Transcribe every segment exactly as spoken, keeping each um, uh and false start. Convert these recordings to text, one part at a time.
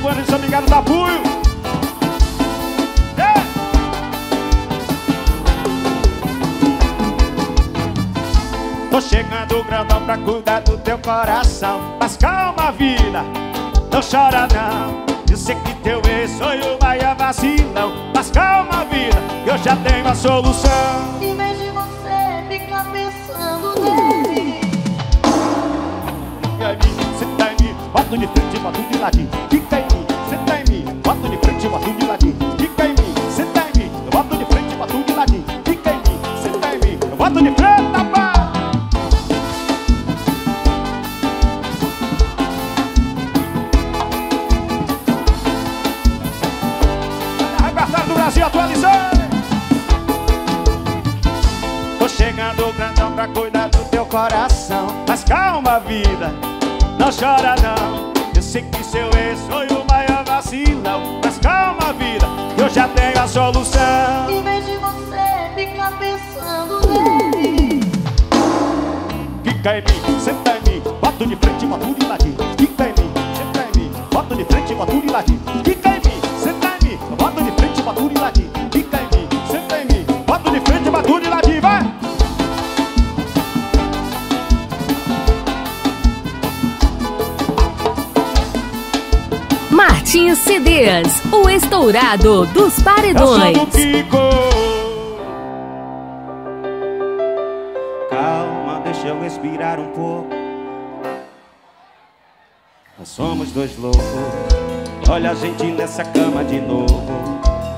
cinco anos de São Miguel do Apoio. Yeah. Tô chegando grandão pra cuidar do teu coração. Mas calma, vida, não chora não. Eu sei que teu ex-sonho vai a vacilão. Mas calma, vida, que eu já tenho a solução. Em vez de você ficar pensando nele, fica em mim, cê tá em mim, bota de frente, bota de ladinho. Fica em mim, cê tá em mim, bota de frente, bota de ladinho. Fica em mim, cê tá em mim, eu boto de frente, bota de ladinho. Fica em mim, cê tá em mim, eu boto de frente, rapaz. Do Brasil atualizando. Tô chegando grandão pra cuidar do teu coração. Mas calma, vida, não chora não. Eu sei que seu ex-sonho vai a vacilão. Mas calma, vida, eu já tenho a solução. em vez de você ficar pensando nele, fica em mim, senta em mim, boto de frente, boto de ladinho. Fica em mim, senta em mim, boto de frente, boto de ladinho. Fica em mim, senta em mim, boto de frente, boto de ladinho. Fica em mim, senta em mim, boto de frente, boto de ladinho, vai! Martins C Ds, o estourado dos paredões. Eu sou do Kiko. Calma, deixa eu respirar um pouco. Nós somos dois loucos. Olha a gente nessa cama de novo.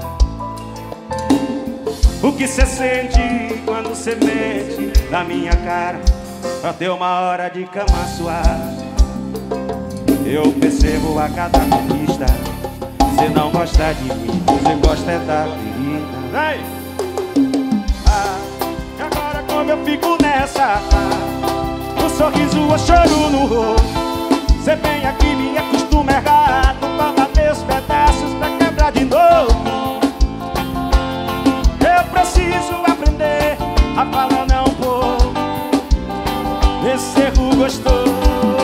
O que cê sente quando cê mente na minha cara pra ter uma hora de cama suave? Eu percebo a cada conquista. Cê não gosta de mim, cê gosta é da ferida. Ei! Ah, e agora como eu fico nessa? O sorriso, o choro no rosto. Cê vem aqui, me acostuma errado. Toma meus pedaços pra quebrar de novo. Eu preciso aprender a falar não por esse erro gostoso.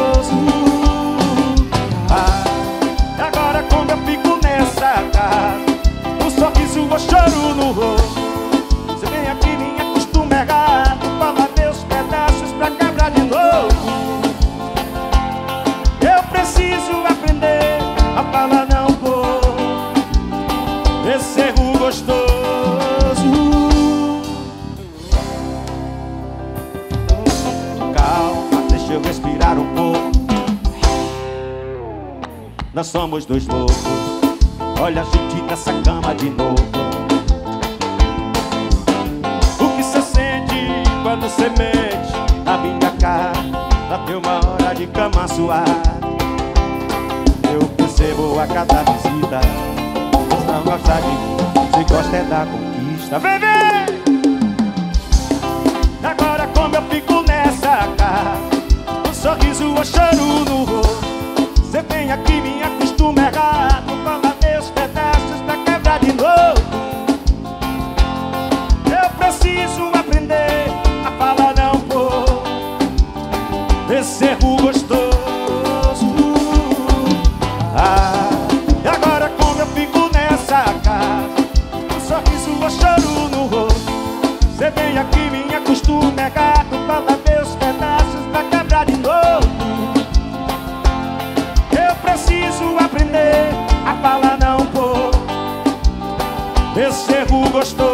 Ah, e agora quando eu fico nessa casa, o sorriso, o choro no rosto. Cê vem aqui, me acostuma errado. Toma meus pedaços pra quebrar de novo. Eu preciso aprender a falar não por esse erro gostoso. Calma, deixa eu respirar um pouco. Nós somos dois loucos. Olha a gente nessa cama de novo. O que cê sente quando cê mente na minha cara pra ter uma hora de cama suave? Eu percebo a cada visita. Você não gosta de mim, você gosta é da conquista. Vem, vem! Agora como eu fico nessa casa, o sorriso, o choro no rosto. Cê vem aqui, me acostuma errado. Toma meus pedaços pra quebrar de novo. Eu preciso aprender a falar não por esse erro gostoso. Ah, e agora como eu fico nessa casa, o sorriso, o choro no rosto. Cê vem aqui, me acostuma errado. Toma meus pedaços pra quebrar de novo. Eu preciso aprender a falar não por esse erro gostoso.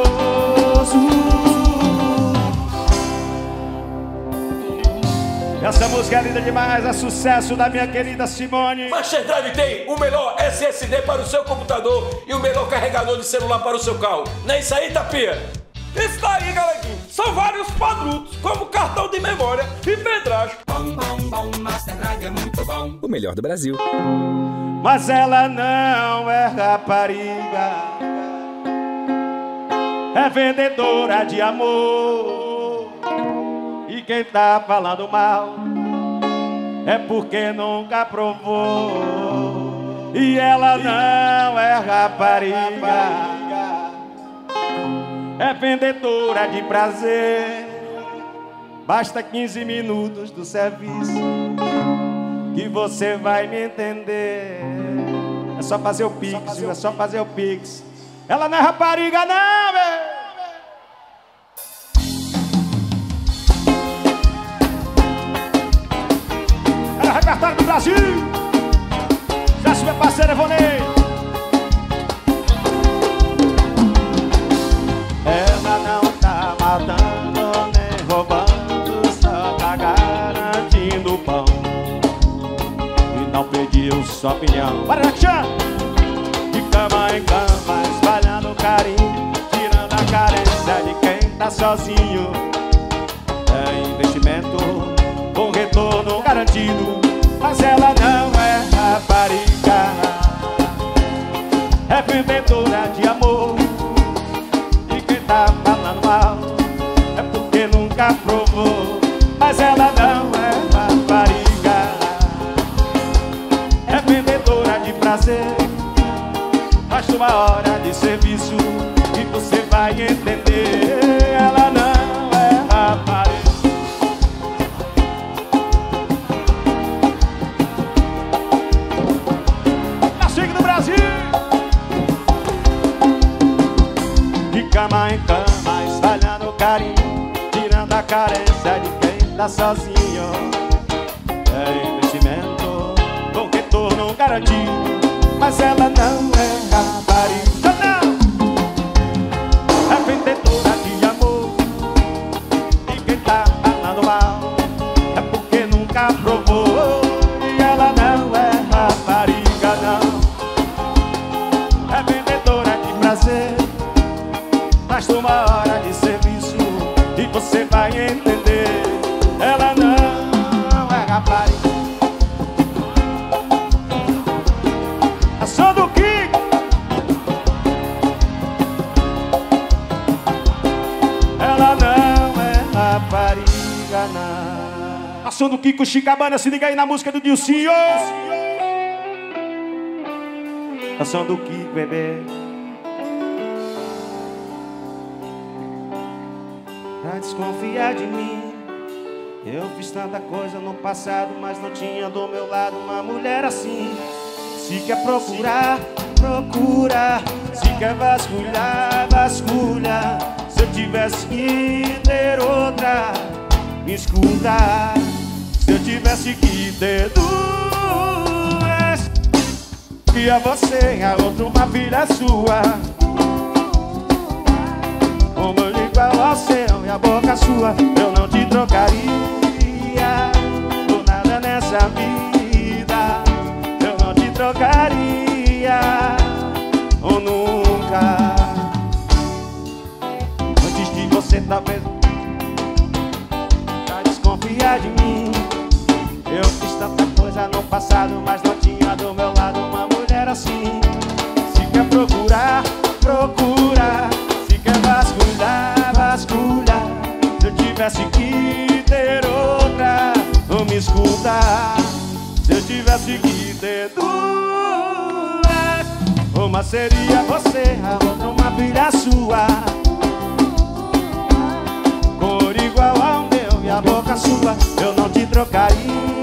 Essa música é linda demais, é sucesso da minha querida Simone. Master Drive tem o melhor S S D para o seu computador e o melhor carregador de celular para o seu carro. Não é isso aí, Tapia? Isso daí, galerinha. São vários produtos, como cartão de memória e pedragem. Bom, bom, bom, Master Drive é muito bom. O melhor do Brasil. Mas ela não é rapariga, é vendedora de amor. E quem tá falando mal é porque nunca provou. E ela não é rapariga, é vendedora de prazer. Basta quinze minutos do serviço que você vai me entender. É só fazer o pix, viu? É só fazer o pix. Ela não é rapariga não, velho. Ela é repertório do Brasil. Já se meu parceiro Evonei. Ela não tá matando nem roubando, só tá garantindo o pão. E não pediu sua opinião. Para, Jackson! De cama em cama, espalhando carinho, tirando a carência de quem tá sozinho. É investimento com retorno garantido, mas ela não é rapariga. É vendedora de amor. E quem tá falando mal é porque nunca provou, mas ela não é rapariga. É vendedora de prazer. Basta uma hora de serviço e você vai entender. Ela não é rapariga. Na swing do Brasil. De cama em cama, espalhando carinho, tirando a carência de quem tá sozinho. É investimento com retorno garantido, mas ela não é rapariga, não. É vendedora de amor. E quem tá falando mal é porque nunca provou. E ela não é rapariga, não. É vendedora de prazer. Basta uma hora de serviço e você vai entender. Ela não é rapariga. Ação do Kiko. Ela não é rapariga, não. Ação do Kiko, Chicabana, se liga aí na música do Dilcinho. Ação do Kiko, bebê. Pra desconfiar de mim, eu fiz tanta coisa no passado, mas não tinha do meu lado uma mulher assim. Se quer procurar, procura. Se quer vasculhar, vasculha. Se eu tivesse que ter outra, me escuta. Se eu tivesse que ter duas, via você, a outra uma filha sua. Como eu igual ao seu e a boca sua, eu não te trocaria por nada nessa vida. Eu não te trocaria ou nunca. Antes de você talvez pra desconfiar de mim, eu fiz tanta coisa no passado, mas não tinha do meu lado uma mulher assim. Se quer procurar, procura. Se quer vasculhar, vasculha. Se eu tivesse que ter outra, não me escuta. Se eu tivesse que ter duas, uma seria você, a outra uma filha sua. Cor igual ao meu e a boca sua, eu não te trocaria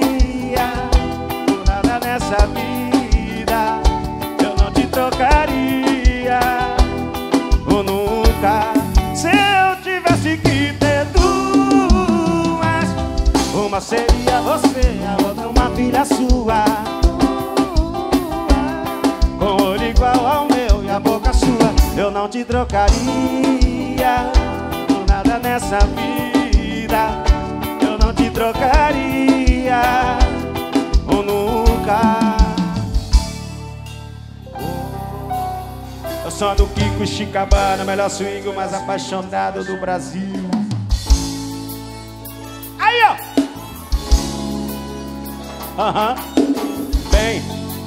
por nada nessa vida. Eu não te trocaria ou nunca. Se eu tivesse que ter duas, uma seria você, a outra uma filha sua. Com olho igual ao meu e a boca sua, eu não te trocaria por nada nessa vida. Eu não te trocaria ou nunca. Eu sou do Kiko Chicabana, melhor swing, o mais apaixonado do Brasil. Aí, ó. Aham. Uhum. Bem.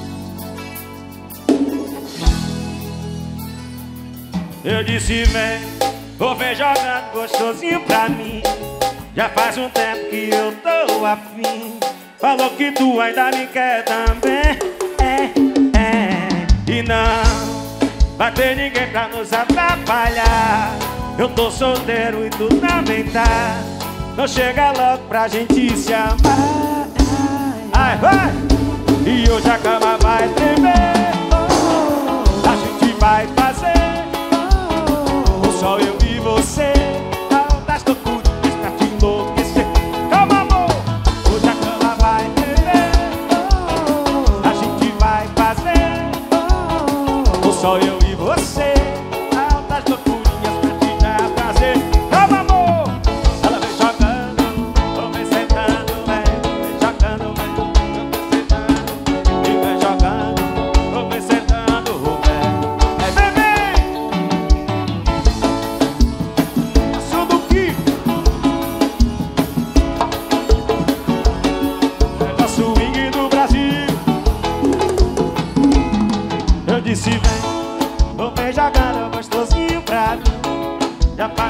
Eu disse vem, vou ver jogando gostosinho pra mim. Já faz um tempo que eu tô afim. Falou que tu ainda me quer também. É, é. E não vai ter ninguém pra nos atrapalhar. Eu tô solteiro e tu também tá. Não chega logo pra gente se amar. Ai, vai! E hoje a cama vai tremer.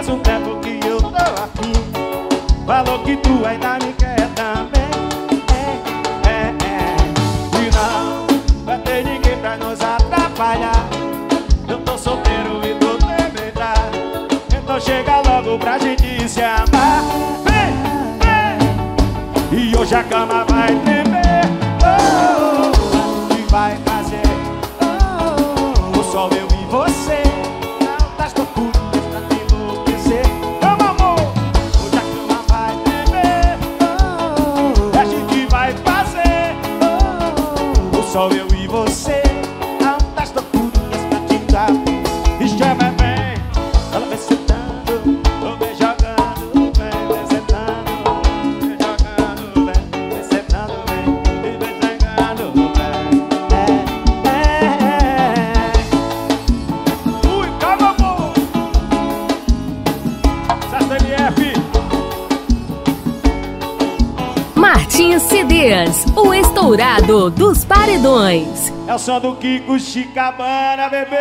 Faz um tempo que eu tô aqui. Falou que tu ainda me quer também. É, é, é. E não vai ter ninguém pra nos atrapalhar. Eu tô solteiro e tô tremendo. Então chega logo pra gente se amar. Vem, vem. E hoje a cama vai tremer. Oh, o que vai fazer? Oh, só eu e você. Não das loucuras pra te enlouquecer. Vamos, amor. Hoje a cama vai tremer. Oh, a gente vai fazer. Oh, só eu e você. Não das loucuras pra te dar. E chama bem. Ela vem sentando, eu vem jogando, vem, vem sentando, vem jogando, vem, vem sentando, vem, e vem jogando, vem. É, é, é. Ui, calma, amor. Sasta M F. Martins C Ds, o estourado dos paredões. É o som do Kiko Chicabana, bebê.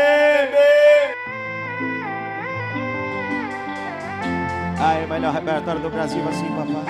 Aí, o melhor repertório do Brasil assim, papai.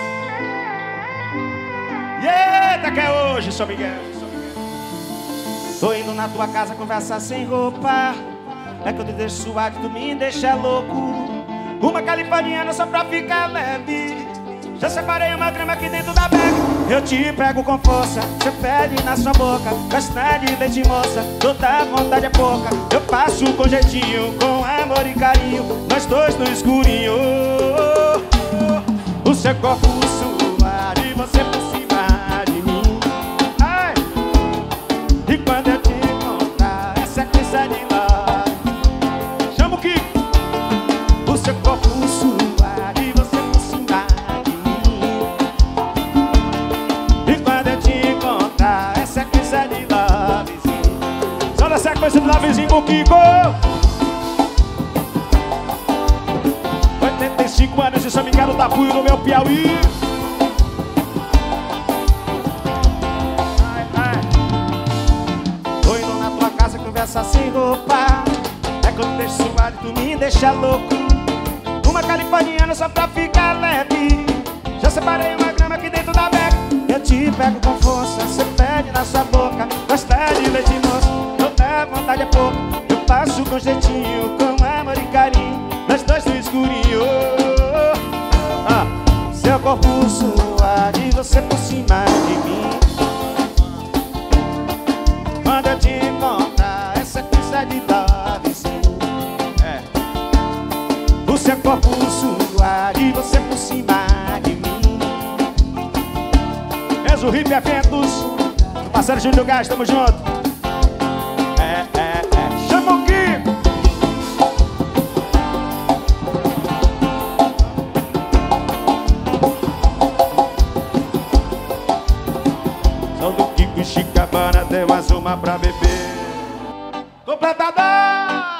Eita, que é hoje, São Miguel, São Miguel. Tô indo na tua casa conversar sem roupa. É que eu te deixo suar, que tu me deixa louco. Uma californiana só pra ficar leve. Já separei uma grama aqui dentro da bag. Eu te pego com força, você pede na sua boca. Gosta de leite moça, toda vontade é pouca. Eu passo com jeitinho, com amor e carinho. Nós dois no escurinho. O seu corpo suar e você por cima de mim. Ai. E quando eu te encontrar, essa coisa de lá. Chama o Kiko. O seu corpo suar e você por cima de mim. E quando eu te encontrar, essa coisa de lovezinho. Só na sequência de lovezinho com o Kiko. oitenta e cinco anos de São Miguel da Puio, no meu Piauí. Ai, ai. Tô indo na tua casa conversa sem roupa. É que eu te deixo suar e tu me deixa louco. Uma californiana só pra ficar leve. Já separei uma grama aqui dentro da bag. Eu te pego com força, você pede na sua boca. Gosta de leite moça, toda vontade é pouca. Eu passo com jeitinho, com amor e carinho. Nós dois no escurinho. Ah, seu corpo suar e você por cima de mim. Quando eu te encontrar, essa coisa de lovezinho. É. O seu corpo suar e você por cima de mim. És o Hip Eventos, parceiro Júlio Gás, tamo junto. É, é, é. Chama o Kiko. Som do Kiko Chicabana, tem mais uma pra beber. Completador!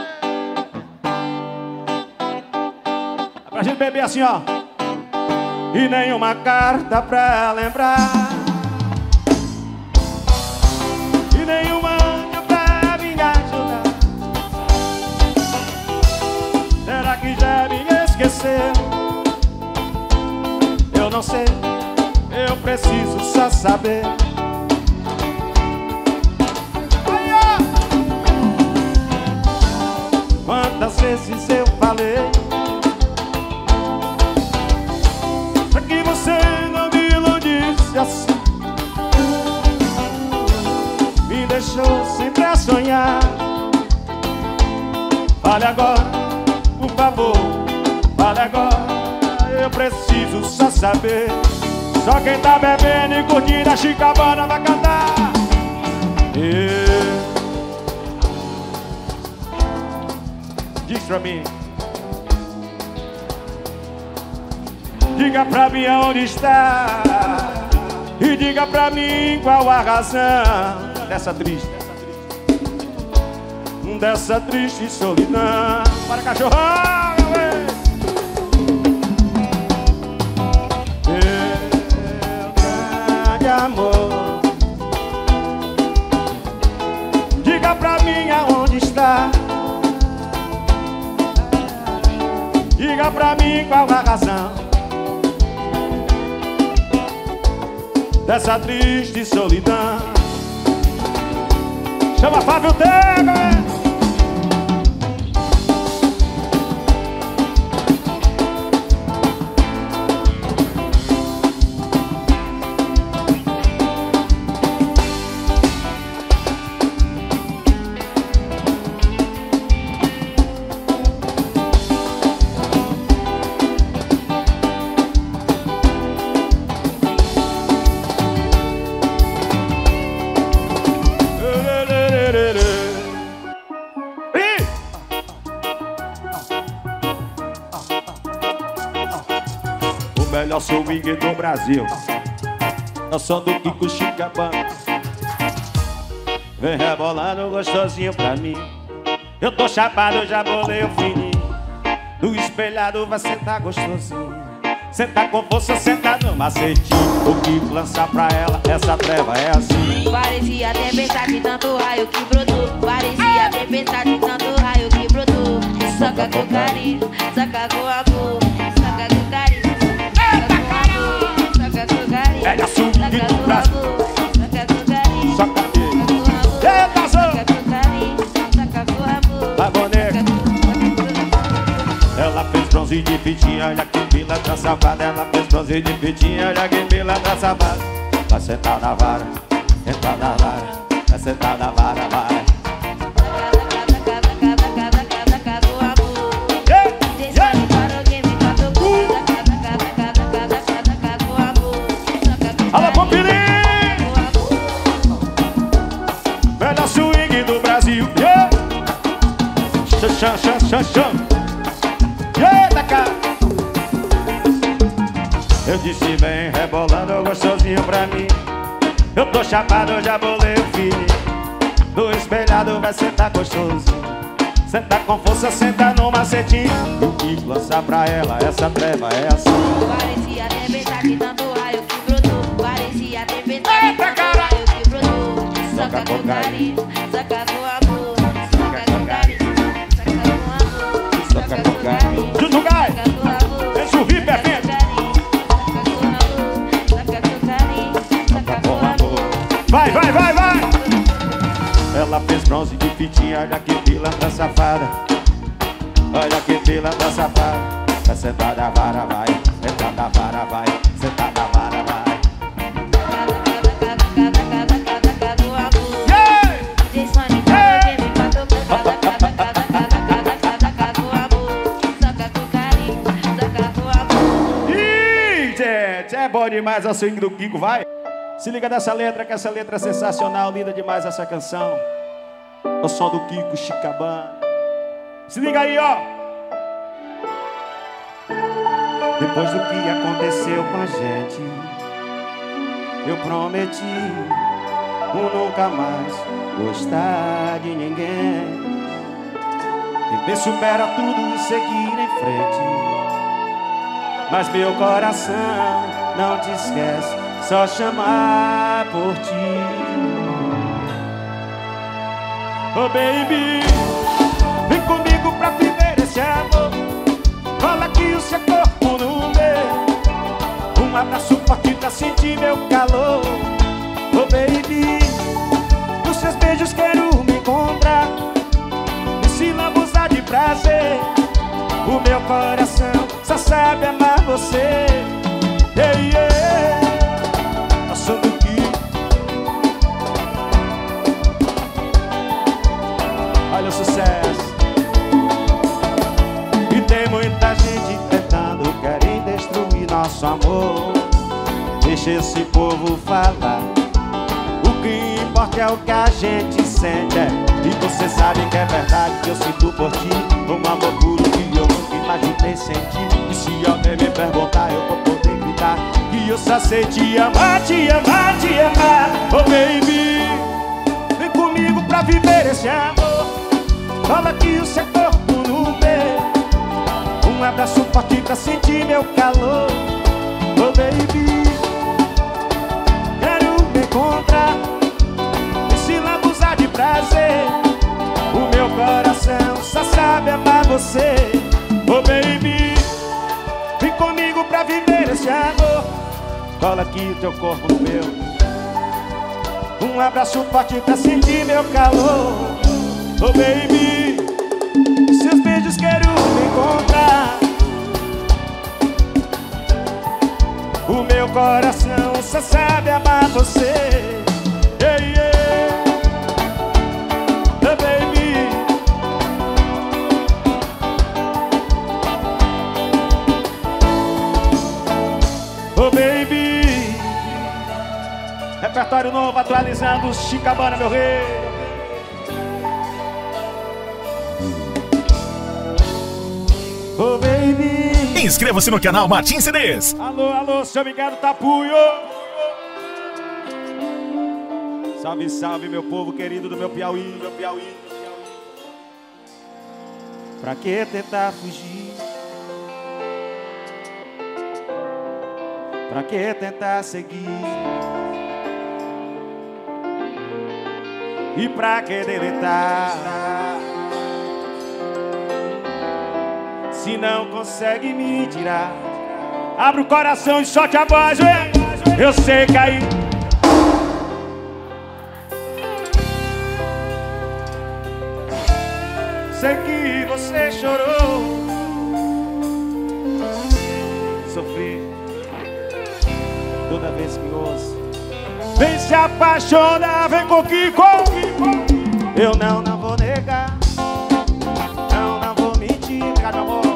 É pra gente beber assim, ó. E nenhuma carta pra lembrar. E nenhuma anja pra me ajudar. Será que já me esqueceu? Eu não sei, eu preciso só saber. Ai, ó. Quantas vezes eu falei pra que você não me iludisse assim. Me deixou sempre a sonhar. Fale agora, por favor, fale agora. Eu preciso só saber. Só quem tá bebendo e curtindo a Chicabana vai cantar. Yeah. Diz pra mim. Diga pra mim aonde está. E diga pra mim qual a razão dessa triste, dessa triste solidão. Para cachorrão, meu bem. Meu grande amor, diga pra mim aonde está. Diga pra mim qual a razão dessa triste solidão. Chama Fábio Tego. Melhor swing do Brasil, eu sou do Kiko Chicabana. Vem rebolando gostosinho pra mim. Eu tô chapado, já bolei o fininho. No espelhado vai sentar gostosinho. Senta com força, senta no macetinho. O Kiko lança pra ela, essa treva é assim. Parecia tempestade, tanto raio que brotou. Parecia tempestade, tanto raio que brotou. Saca com carinho, saca com amor, saca com carinho. Pega swing do Brasil. Saca aqui. Eita, vai, boneca. Ela fez bronze de fitinha, olha que pilantra safada. Ela fez bronze de fitinha, olha que pilantra safada. Vai sentar na vara, sentar na vara, vai sentar na vara, vai. Alô, Pompirinho! Melhor swing do Brasil, yeah! Xan, xan, xan, xan. Eita, cara! Eu disse vem rebolando gostosinho pra mim. Eu tô chapado, eu já bolei o filho. Do espelhado vai sentar gostoso. Senta com força, senta no macetinho. E o Kiko lança pra ela, essa treva é assim. Parecia tempestade, tanto raio que brotou. Parecia tempestade, tanto raio que brotou. Saca com carinho, saca com amor, saca com carinho, saca com amor, saca com carinho. Junto, Gai! Vem subir, perfeito! Saca com carinho, saca com amor. Vai, vai, vai, vai! Ela fez bronze de fitinha, olha que pilantra safada. Olha que pilantra safada. Vai sentar na vara, vai. Sentar na vara, vai. Sentar na vara, vai. Ih, gente, é bom demais o swing do Kiko, vai. Se liga nessa letra, que essa letra é sensacional, linda demais essa canção. O som do Kiko Chicabana. Se liga aí, ó. Depois do que aconteceu com a gente, eu prometi por nunca mais gostar de ninguém. Viver supera tudo e seguir em frente. Mas meu coração não te esquece, só chamar por ti. Oh baby, vem comigo pra viver esse amor. Cola aqui o seu corpo no meu. Um abraço forte pra sentir meu calor. Oh baby, nos seus beijos quero me encontrar. Esse lambuzar de prazer. O meu coração só sabe amar você. Yeah, yeah. Passando aqui. Olha o sucesso. E tem muita gente tentando, querem destruir nosso amor. Deixa esse povo falar. O que importa é o que a gente sente. E você sabe que é verdade que eu sinto por ti um amor puro que eu nunca imaginei sentir. E se alguém me perguntar, eu vou poder gritar que eu só sei te amar, te amar, te amar. Oh baby, vem comigo pra viver esse amor. Cola aqui o seu corpo no meu. Um abraço forte pra sentir meu calor. Oh baby, quero me encontrar. Esse lambuzar de prazer. O meu coração só sabe amar você. Oh baby, cola aqui teu corpo no meu. Um abraço forte pra sentir meu calor. Oh baby, seus beijos quero me encontrar. O meu coração só sabe amar você. Yeah, yeah. Oh baby, oh baby. Repertório novo atualizando Chicabana, meu rei. Oh baby. Inscreva-se no canal Martins C Ds. Alô, alô, seu Miguel Tapuio. Salve, salve, meu povo querido do meu Piauí, meu Piauí. Pra que tentar fugir? Pra que tentar seguir? E pra que deletar? Se não consegue me tirar, abre o coração e solte a voz, ué. Eu sei que aí sei que você chorou, sofri toda vez que ouço. Vem se apaixonar, vem com Kiko. Eu não, não vou negar. Não, não vou mentir, obrigado, meu amor.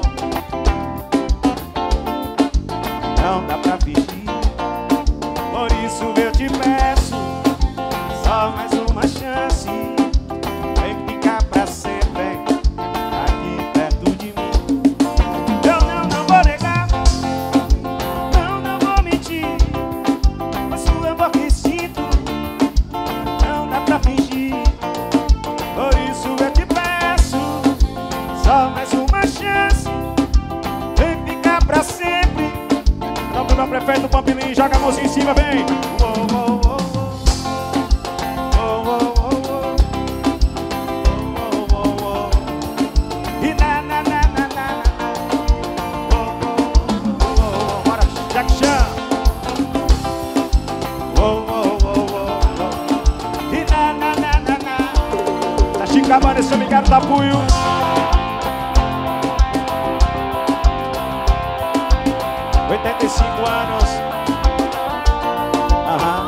Não dá pra fingir. Por isso eu te peço só mais uma chance. Vem ficar pra sempre aqui perto de mim. Eu não, não vou negar. Não, não vou mentir. Mas o amor que sinto não dá pra fingir. Por isso eu te peço só mais uma chance. Vem ficar pra sempre. Então pro meu prefeito Pampilim, joga a mãozinha em cima, vem. Oh, oh, oh, oh. Oh, oh, oh, oh. Oh, oh, oh. E na, na, na, na, na. Oh, oh, oh, oh. Bora, Jack Chan. Oh, oh, oh, oh, oh. E na, na, na, na, na. Tá Chicabana, esse obrigado da Puio. oitenta e cinco anos. Aham.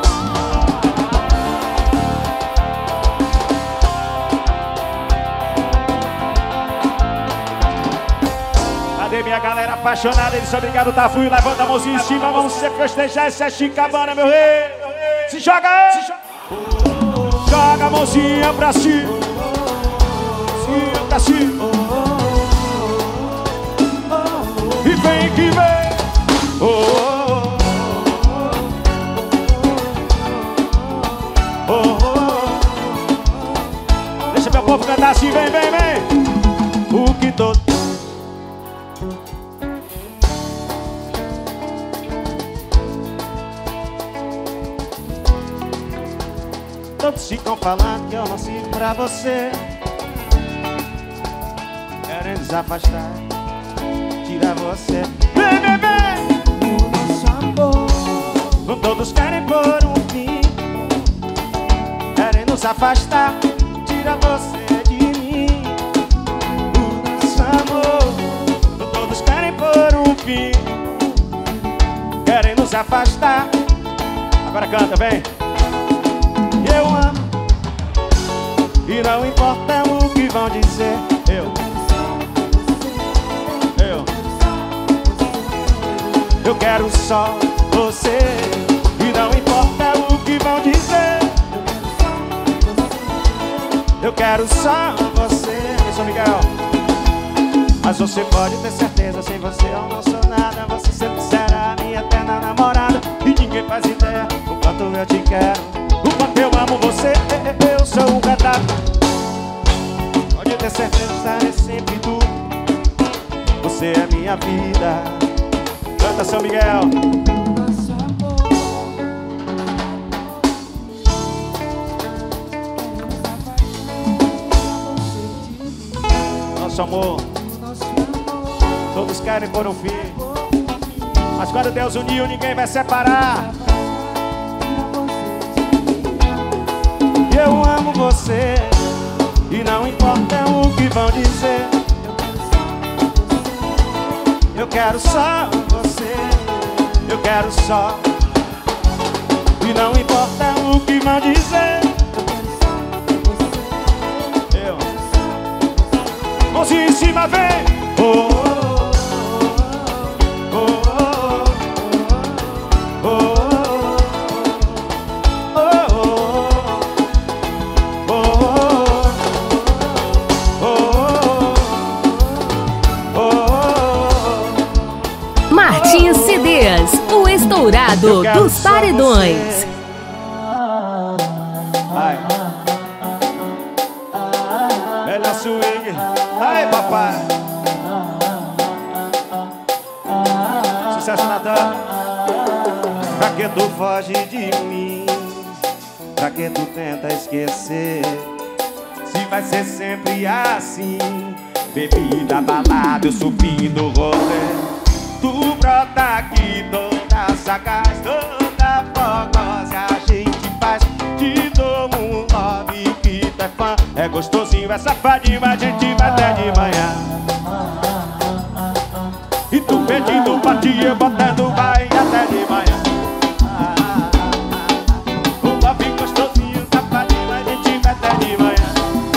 Cadê minha galera apaixonada? Eles são obrigados, tá fui. Levanta a mãozinha em cima, vamos se festejar. Esse é Chicabana, meu rei. Se joga aí. Joga a mãozinha pra cima. Pra cima. E vem que vem. Oh, oh, oh, oh, oh. Deixa meu povo cantar assim, vem, vem, vem. O que todo todos ficam falando que eu não sirvo pra você, querendo desafastar, tirar você. Vem, vem, vem. Todos querem pôr um fim, querem nos afastar, tira você de mim. O nosso amor. Todos querem pôr um fim, querem nos afastar. Agora canta, vem. Eu amo e não importa o que vão dizer. Eu Eu Eu quero só você. Não importa o que vão dizer, eu quero só você, meu São Miguel. Mas você pode ter certeza, sem você eu não sou nada. Você sempre será minha eterna namorada. E ninguém faz ideia o quanto eu te quero, o quanto eu amo você. Eu sou um pedaço. Pode ter certeza, estarei sempre tu. Você é minha vida. Canta, São Miguel. Nosso amor, todos querem pôr um fim, Mas quando Deus uniu, ninguém vai separar. Eu amo você e não importa o que vão dizer. Eu quero só você, eu quero só. E não importa o que vão dizer. Eu. Mãozinha em cima, vem. Oh, oh, oh, oh, oh, oh. Martins C Ds, o estourado dos paredões. Ai. Melhor swing. Ai, papai. Sucesso, Natan. Pra que tu foge de mim? Pra que tu tenta esquecer? Se vai ser sempre assim. Bebida, balada, eu subindo o rolê. Tu brota aqui toda sagaz, toda fogosa. A gente faz, te dou um love que tu é fã. É gostosinho, é safadinho, a gente vai até de manhã. E tu pedindo pra ti, eu botando vai até de manhã. O love gostosinho, safadinho, a gente vai até de manhã.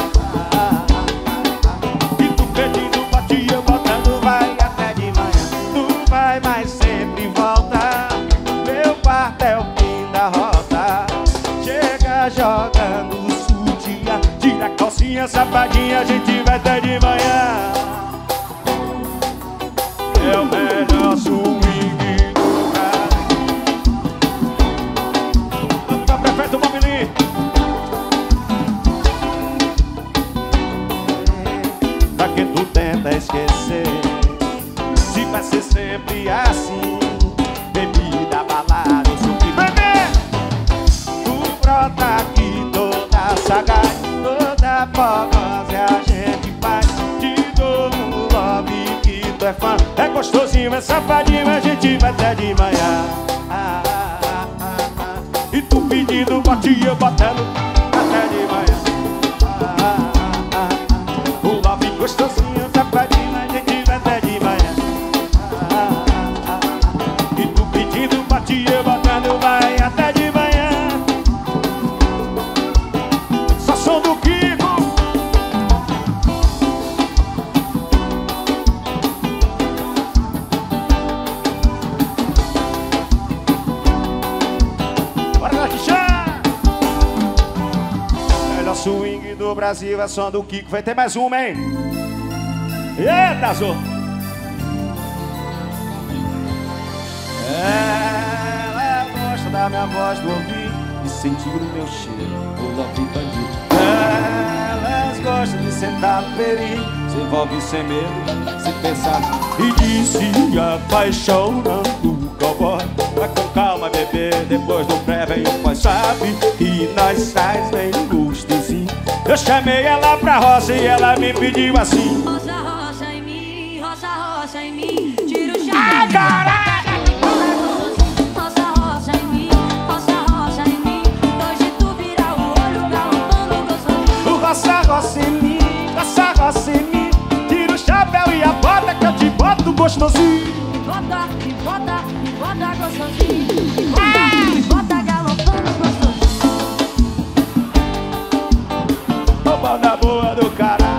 E tu pedindo pra ti, eu botando vai até de manhã. Tu vai, mas sempre volta. Meu quarto é o fim da rota. Chega jogando sutiã, tira a calcinha, safadinha, a gente vai até de manhã. É o melhor swing do Brasil. Tá prefeito Mobilim. Pra que tu tenta esquecer? Se vai ser sempre assim. Bebida, balada, suco, bebê. Tu brota aqui toda sagaz, toda fogosa, a gente faz. Te dou um love que tu é fã. É gostosinho, é safadinho, a gente vai até de manhã. Ah, ah, ah, ah, ah. E tu pedindo pra ti, eu botando até de manhã. Ah, ah, ah, ah. O love gostosinho, safadinho, a gente vai até de manhã. Ah, ah, ah, ah. E tu pedindo pra ti, eu botando vai até de manhã. Só som do Kiko. Melhor swing do Brasil é som do Kiko. Vai ter mais uma, hein? Eita, Zô! Ela gosta da minha voz do ouvido e sentir o meu cheiro, o love bandido. Elas gostam de sentar no peri, se envolve sem medo, se pensar. E disse apaixonando o cowboy. Vai com calma, bebê, depois do pré vem o pai. Sabe que nós faz bem gostosinho. Eu chamei ela pra roça e ela me pediu assim: roça, roça em mim, roça, roça em mim. Tira o chão. Ai, caralho! Roça, roça em mim, roça, roça em mim. Hoje tu vira o olho, galopando gostosinho. Roça, roça em mim, roça, roça em mim. Tira o chapéu e a bota que eu te boto gostosinho. Me bota, me bota, me bota gostosinho. Me bota, me bota galopando gostosinho. Ô, banda boa do caralho.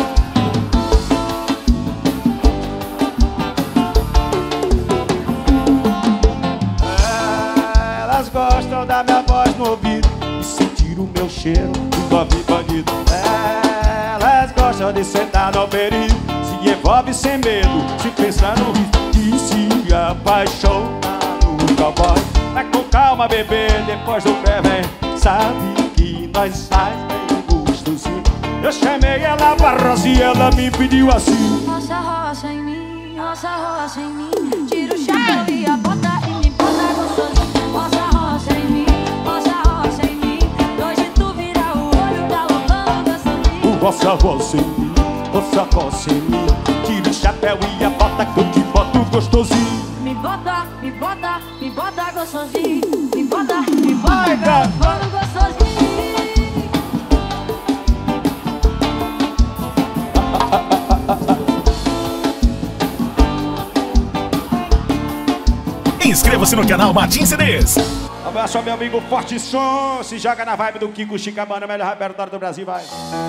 Elas gostam da minha voz no ouvido e sentir o meu cheiro do love bandido. Elas gostam de sentar no peri, se envolve sem medo, se pensar no risco e se apaixona no cowboy. Vai com calma, bebê, depois do pé vem. Sabe que nós faz bem gostosinho. Eu chamei ela pra roça e ela me pediu assim: roça, roça em mim, roça, roça em mim. Tira o chapéu e a bota e me bota gostosinho. Roça, roça em mim, roça, roça em mim. Hoje tu vira o olho, galopando gostosinho. roça, roça em mim, roça, roça em mim. Tira o chapéu e a bota que eu te boto gostosinho. Me bota me bota, me bota gostosinho. Me bota, me bota, bota gostosinho. Inscreva-se no canal Martins C Ds. Abraço ao meu amigo Forte Som. Se joga na vibe do Kiko Chicabana, melhor repertório do Brasil, vai.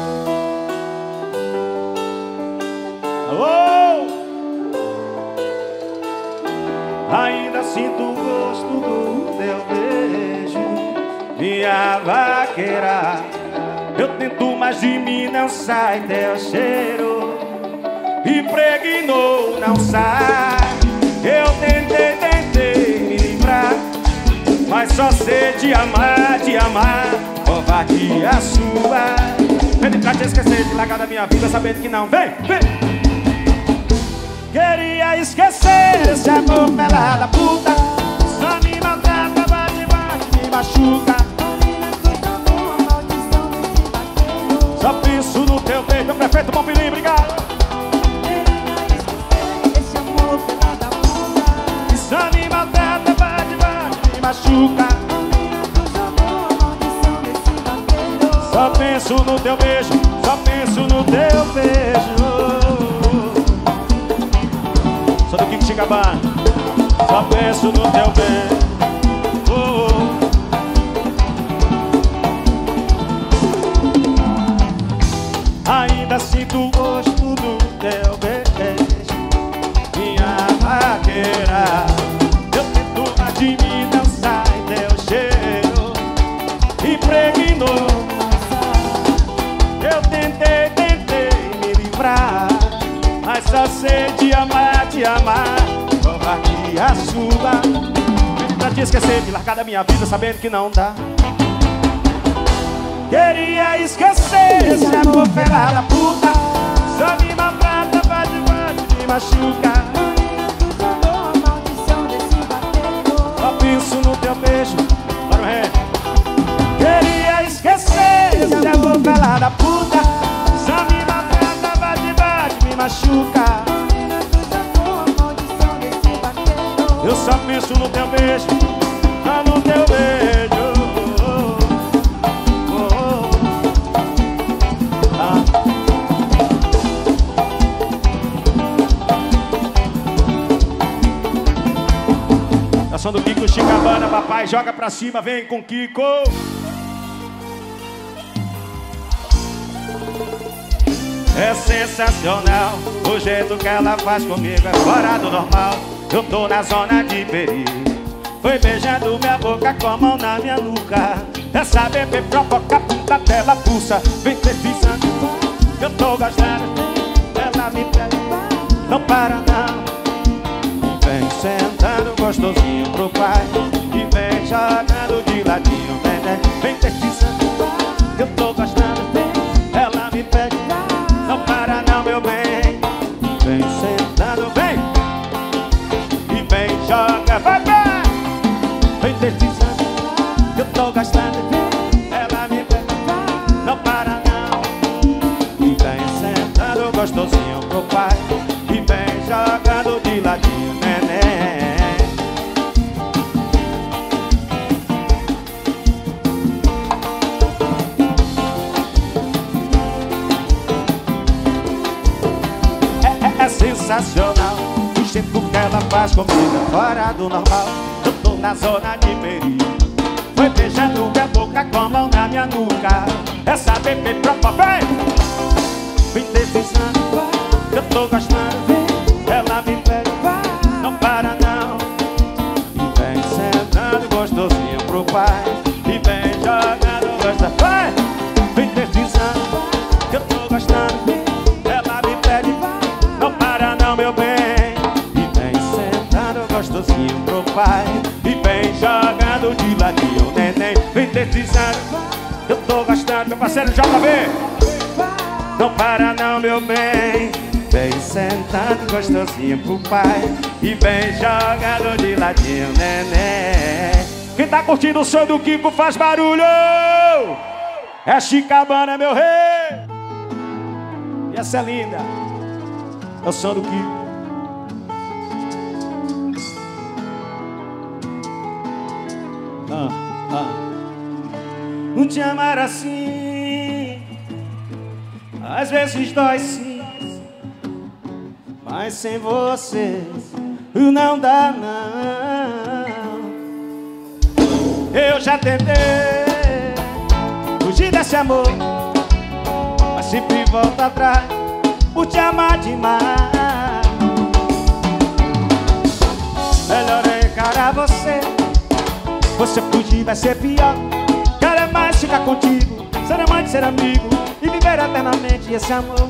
Alô! Ainda sinto o gosto do teu beijo, minha vaqueira. Eu tento, mas de mim não sai teu cheiro. Impregnou, não sai. Eu tentei, tentei me livrar, mas só sei te amar, te amar. Covardia sua. Vem pra te esquecer de largar da minha vida, sabendo que não. Vem, vem. Queria esquecer esse amor pelada puta. Só me maltrata, bate, bate, me machuca. Só penso no teu beijo, meu prefeito Bom Pilim, obrigado. Esse amor pelada puta. Só me maltrata, bate, bate, me machuca. Só penso no teu beijo, só penso no teu beijo. Sou do Kiko Chicabana, só penso no teu beijo. Oh. Ainda sinto o gosto do teu beijo, minha vaqueira. Eu tento, mas de mim não sai teu cheiro. Impregnou. Eu tentei, tentei me livrar, mas só sei te amar, te amar. Covardia sua. Pra te esquecer de largar da minha vida, sabendo que não dá. Queria esquecer esse amor pelada puta. Só me maltrata, bate, bate, me machuca. Só penso no teu beijo. Para o ré. Queria esquecer esse amor pelada puta. Só me maltrata, bate, bate, me machuca. Eu só penso no teu beijo, só no teu beijo. Ação do Kiko Chicabana, papai, joga pra cima, vem com Kiko. É sensacional o jeito que ela faz comigo, é fora do normal. Eu tô na zona de perigo. Foi beijando minha boca com a mão na minha nuca. Essa bebê provoca a punta dela pulsa. Vem pesquisando, eu tô gostando. Ela me pega, não para não. Vem sentando gostosinho pro pai e vem jogando de ladinho, vem, vem, vem pesquisando, eu tô gostando. Ela me pega, não para não, meu bem. Vem sentando, vem e vem joga, vai, vai. Vem pesquisando, eu tô gostando. Ela me pega, não para não. E vem sentando gostosinho pro pai e vem jogando de ladinho, neném. É, é, é sensacional o jeito que ela faz comigo, é fora do normal. Eu tô na zona de perigo. Foi beijando minha boca com a mão na minha nuca. Essa bebê propa, vem! Vem deslizando, eu tô gostando. Ela me pega, não para não. E vem sentando gostosinho pro pai e vem jogando gostosinho. Vai! Vem deslizando, eu tô gostando. Ela me pede, não para não, meu bem. E vem sentando gostosinho pro pai e vem jogando de ladinho, neném. Vem deslizando, eu tô gostando. Meu parceiro J B, não para não, meu bem. Vem sentando gostosinho pro pai e vem jogando de ladinho, neném. Quem tá curtindo o som do Kiko faz barulho. É Chicabana, meu rei. E essa é linda. É o som do Kiko. ah, ah. Não te amar assim, às vezes dói sim, mas sem você não dá não. Eu já tentei fugir desse amor, mas sempre volto atrás por te amar demais. Melhor é encarar você, você fugir vai ser pior. Quero mais ficar contigo, ser amante, ser amigo e viver eternamente esse amor.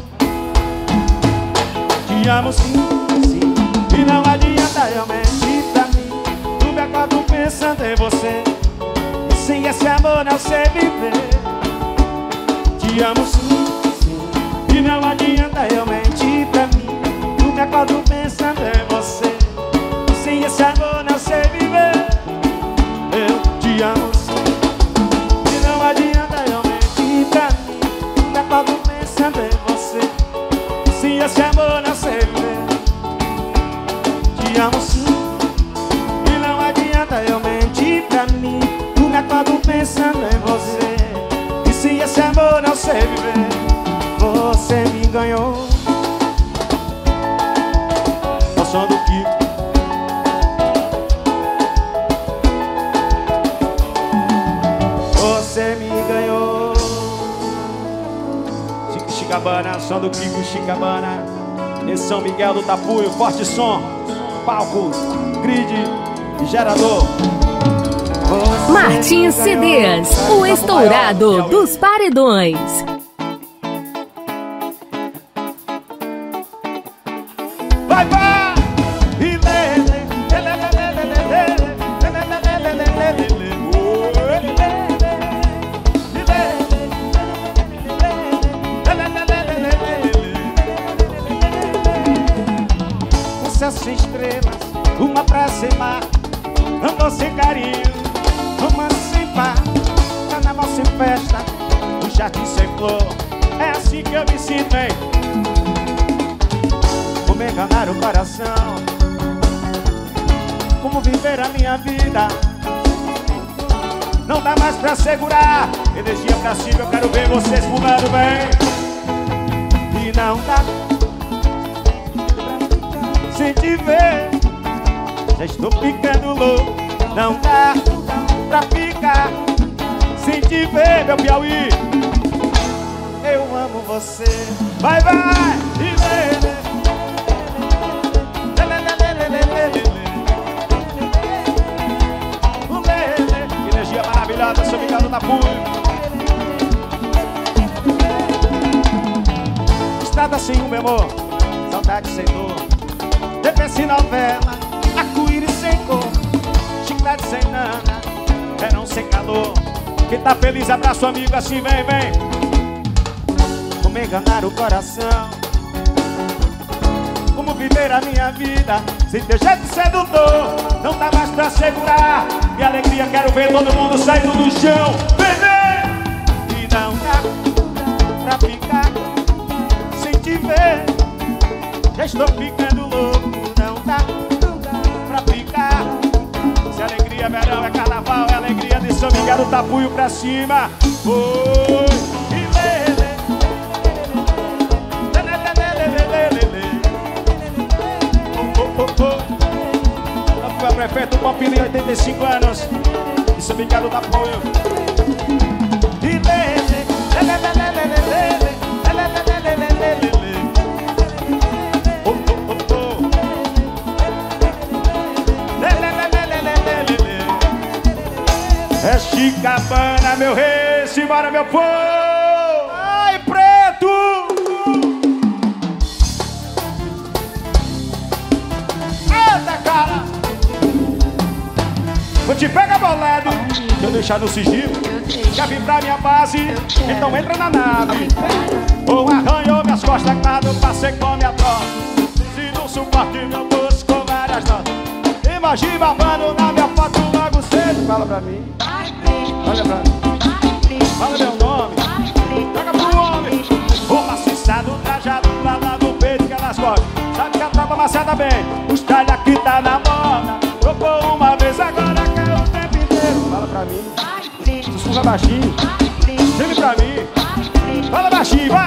Te amo sim, sim, e não adianta eu mentir pra mim. Eu me acordo pensando em você, e sem esse amor não sei viver. Te amo sim, sim, e não adianta eu mentir pra mim. Eu me acordo pensando em você, e sem esse amor não sei viver. Eu te amo sim, não adianta eu mentir pra mim. Me acordo pensando em você, se esse amor não sei viver. Te amo sim, e não adianta eu mentir pra mim. Me acordo pensando em você, e se esse amor não sei viver. Você me ganhou ao som do Kiko. Você me ganhou. Chico Chicabana, som do Kiko Chicabana. Esse São Miguel do Tapuio, forte som, palco, grid e gerador. Você Martins C Ds, o estourado dos paredões. Vai, vai! Sem estrelas, uma praia sem mar, amor sem carinho, romance sem par, carnaval sem festa, um jardim sem flor. É assim que eu me sinto, hein? Como enganar o coração, como viver a minha vida. Não dá mais pra segurar, energia pra cima, eu quero ver vocês pulando bem. E não dá sem te ver, já estou ficando louco. Não dá pra ficar sem te ver, meu Piauí. Eu amo você. Vai, vai! E lê, lê. Energia maravilhosa, sou ligado na Público. Estrada sem um, meu amor, saudade sem dor. T V sem novela, arco-íris sem cor, chiclete sem nana, verão sem calor. Quem tá feliz abraça o amigo, assim vem, vem. Como enganar o coração, como viver a minha vida sem teu jeito sedutor. Não dá mais pra segurar minha alegria, quero ver todo mundo saindo do chão. Vem, vem! E não dá pra ficar sem te ver, já estou ficando louco. Não dá pra ficar. Se alegria é verão, é carnaval, é alegria de São Miguel do Tapuio pra cima. Oi, e lê, lê. Lê, lê, lê, lê, lê, lê, lê. Oh, oh, oh. Foi a prefeito Popili, oitenta e cinco anos, de São Miguel do Tapuio. E lê, lê, lê, lê, lê, lê, lê, lê, lê, lê, lê, lê, lê, lê. É Chicabana, meu rei, simbora, meu povo! Ai, preto! Eita, cara! Vou te pegar bolado, se eu deixar no sigilo, já vim pra minha base, então entra na nave. Ou arranhou minhas costas, claro, passei com minha tropa. Se não suporte meu bolso com várias notas, imagina babando na minha foto logo cedo. Fala pra mim. Olha pra mim, fala meu nome, joga pro homem. O maciçado, trajado pra lá no peito que elas gostam. Sabe que a tropa amassada bem, os talhos aqui tá na moda. Trocou uma vez, agora quer o tempo inteiro. Fala pra pra mim. Sussurra baixinho. Geme pra mim. Fala baixinho, vai.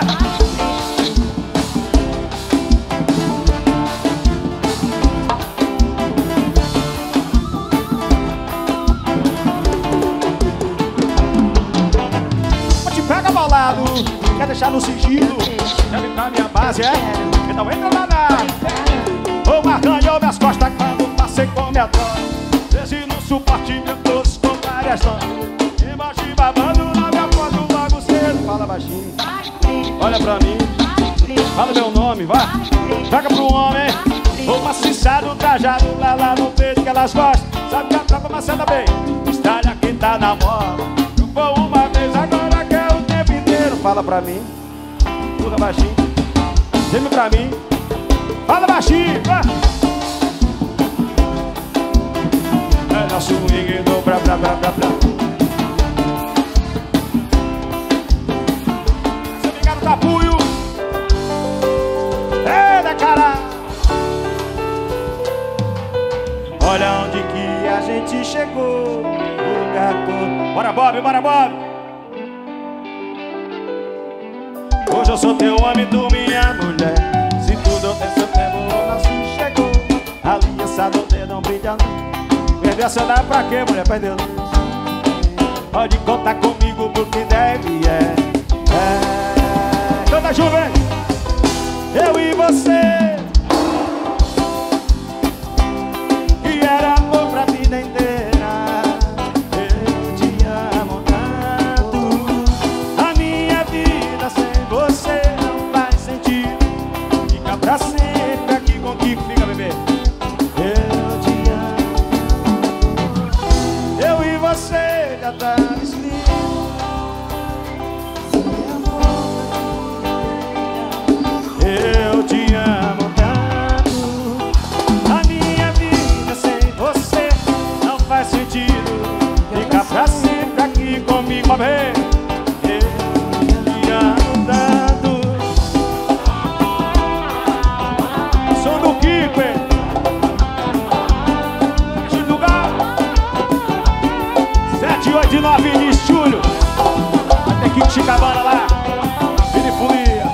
Pega bolado, quer deixar no sigilo. Quer vir pra minha base, é? Então entra lá na. Ô Marcanha, ouve as costas quando passei com minha tropa. Desde no suporte, meu doce com várias dores. Embaixo babando na minha foto logo cedo. Fala baixinho, olha pra mim. Fala meu nome, vai. Joga pro homem. Ô maciçado, trajado lá lá no peito que elas gostam. Sabe que a tropa maceta bem. Estralha quem tá na moda. Eu vou uma vez agora. Fala pra mim, empurra baixinho, geme pra mim, fala baixinho, vai. É nosso swing do pra pra pra pra pra. Se ligar no tapuio, é da cara. Olha onde que a gente chegou, o lugar todo. Bora Bob, bora Bob. Hoje eu sou teu homem, tu minha mulher. Se tudo tem seu tempo, o nosso chegou. Aliança do dedo brilha. Perdeu a celular pra quê, mulher? Perdeu. Pode contar comigo porque deve, é, é. Canta jovem. Eu e você, que era amor pra vida inteira. Eu te amo tanto. A minha vida sem você não faz sentido. Fica pra sempre aqui contigo, fica, bebê. Eu te amo. Eu e você já tá escrito. Eu te amo tanto. A minha vida sem você não faz sentido. Fica pra sempre aqui comigo, bebê. De nove de julho, vai ter que Chicabana lá, Vini Folia.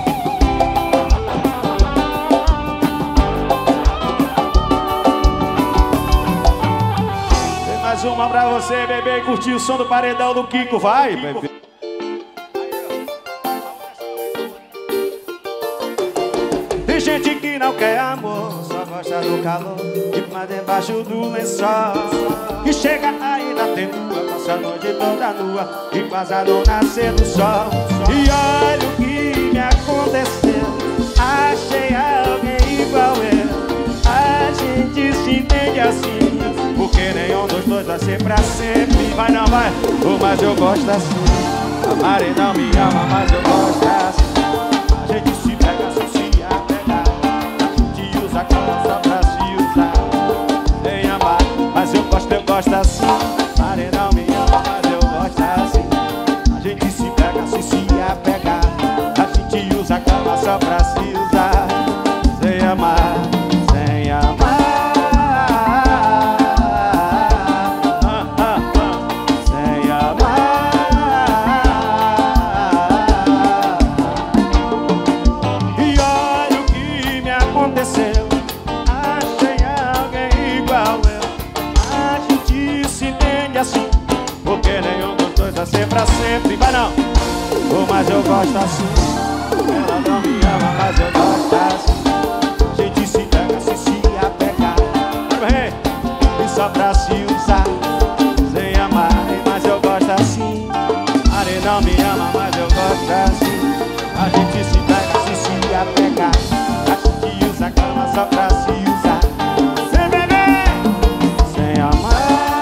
Tem mais uma pra você, bebê, e curtir o som do paredão do Kiko, vai, bebê. Tem gente que não quer amor, só gosta do calor, que mais debaixo do lençol, que chega aí na tenua, passa a noite toda nua, e passa no nascer do sol. E olha o que me aconteceu, achei alguém igual eu. A gente se entende assim, porque nenhum dos dois vai ser pra sempre. Vai não vai, oh, mas eu gosto assim. A Mari não me ama, mas eu gosto assim. A gente se pega assim, se apegar. A gente usa a cama só pra se usar. Nem amar, mas eu gosto, eu gosto assim. A Mari não me ama, mas eu gosto assim. A gente se pega assim, se apegar. A gente usa a cama só pra se usar. Sem amar, sem amar. Ser pra sempre, vai não. Oh, mas eu gosto assim. Ela não me ama, mas eu gosto assim. A gente se pega assim, se apegar. E só pra se usar. Sem amar, mas eu gosto assim. Mari não me ama, mas eu gosto assim. A gente se pega assim, se apegar. A gente usa a cama só pra se usar. Sem beber, sem amar.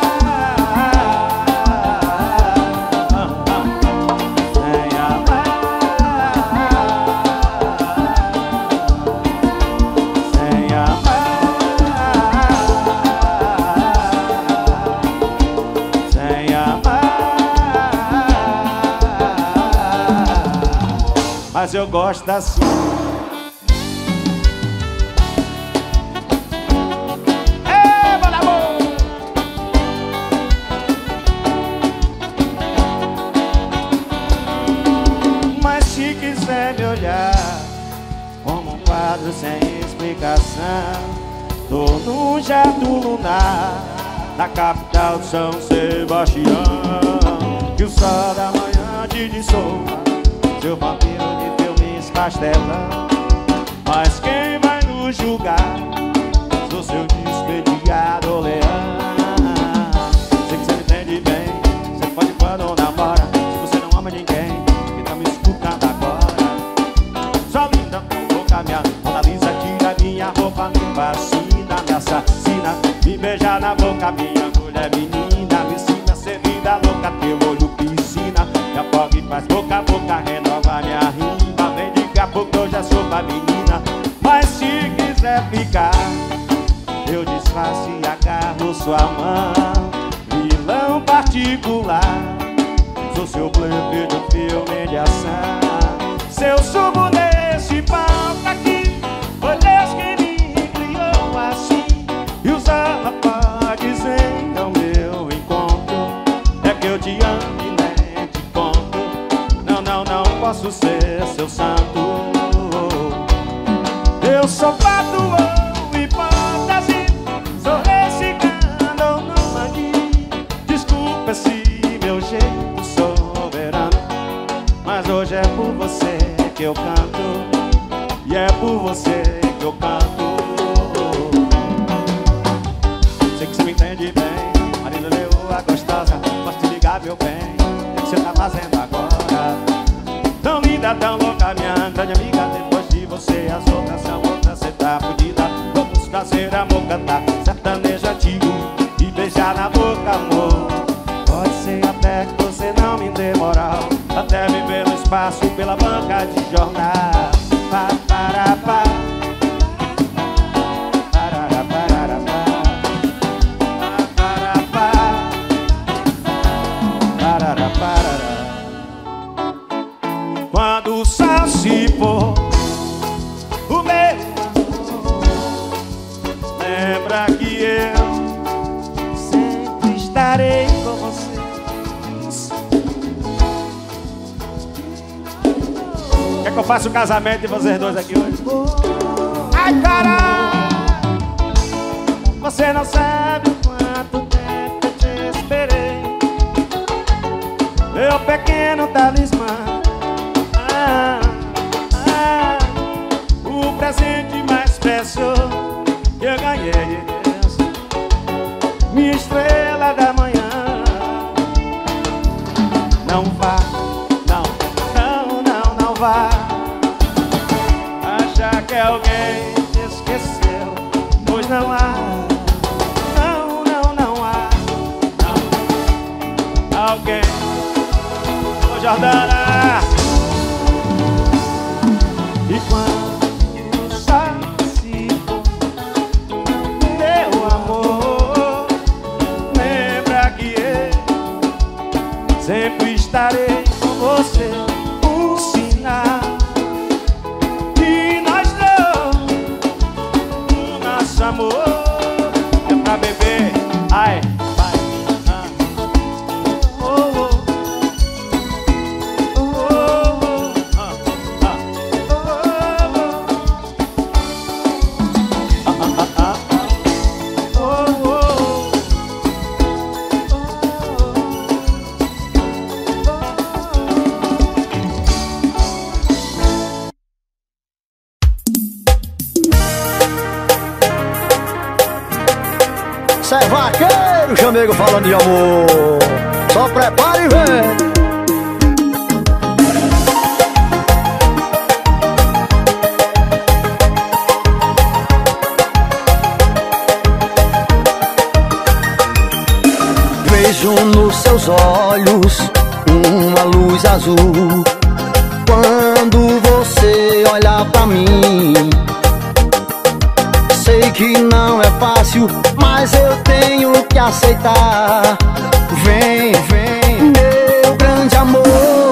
Mas eu gosto assim. Ei, meu amor! vai me olhar como um quadro sem explicação. Tô num jato lunar na capital de São Sebastião. Que o sol da manhã te dissolva, seu vampiro de filmes pastelão. Mas quem vai nos julgar? Sou seu descrediado leão. Sei que você me entende bem, você pode quando namora. Se você não ama ninguém, que tá me escutando agora. Só linda, boca minha Mona Lisa, tira minha roupa, me fascina, me assassina. Me beija na boca, minha mulher menina. Me ensina a ser vida louca, teu olho piscina. Me afoga e faz boca a boca, renova minha rima. Vem de a pouco eu já sou pra menina. Mas se quiser ficar, eu disfarce e agarro sua mão. Vilão particular, sou seu plebe de um filme de ação. Se eu subo nesse palco aqui, foi Deus que me criou assim. E os holofotes em ao meu encontro. É que eu te amo e nem te conto. Não, não, não posso ser seu santo. Eu sou fato ou hipótese, sou reciclando ou nômade. Desculpa esse meu jeito soberano, mas hoje é por você que eu canto. E é por você que eu canto. Sei que você me entende bem, Marina Leoa gostosa. Posso te ligar, meu bem, o que você tá fazendo agora? Tão linda, tão louca, minha grande amiga. Depois de você as outras são outras, cê tá fodida. Vamos fazer amor, cantar sertanejo antigo e beijar na boca, amor. Pode ser até que você não me dê moral, até me ver no espaço pela banca de jornal. Pa, para, pa. Parara, parara, pa. Para, pa. Parara, parara. Quando o sol se pôr, o meu amor, lembra que eu sempre estarei com você. Quer que eu faça o casamento de vocês dois aqui hoje? Ai, caralho, você não sabe o quanto tempo eu te esperei, meu pequeno talismã. Ah, ah, o presente mais precioso que eu ganhei de Deus, minha estrela da manhã. Não vá, não, não, não, não vá achar que alguém te esqueceu, pois não há, não, não, não há, não, alguém. Ô Jordana, e quando o sol se pôr, meu amor, lembra que eu sempre estarei com você. Um sinal que nós dois, o nosso amor é pra beber. Ai, vai, ah. Oh, oh. Cê é vaqueiro, chamego falando de amor. Só prepare e vem. Vejo nos seus olhos uma luz azul. Quando você olha pra mim, sei que não é fácil, mas eu tenho que aceitar. Vem, vem, meu grande amor.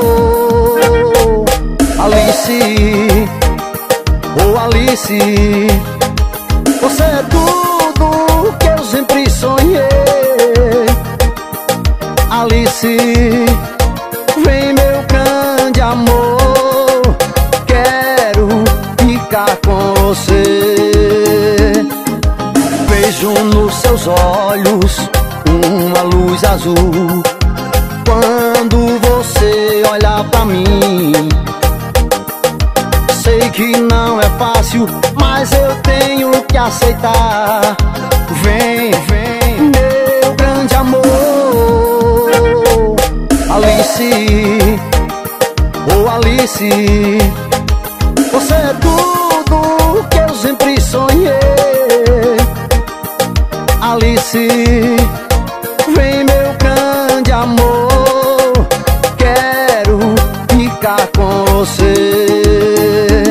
Alice, oh Alice, você é tudo que eu sempre sonhei. Alice, vem meu grande amor, que você. Vejo nos seus olhos uma luz azul quando você olha pra mim. Sei que não é fácil, mas eu tenho que aceitar. Vem, vem, meu grande amor. Alice, oh Alice, você é tudo que eu sempre sonhei. Alice, vem meu grande amor, quero ficar com você.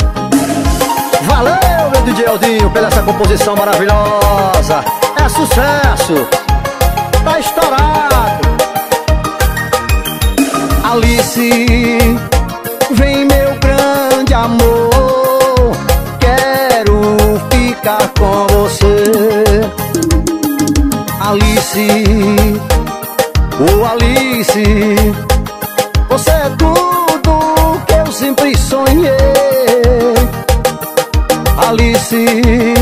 Valeu, meu D J Aldinho, pela essa composição maravilhosa. É sucesso, tá estourado. Alice, vem meu grande amor, quero ficar com você. Alice, oh Alice, você é tudo que eu sempre sonhei. Alice,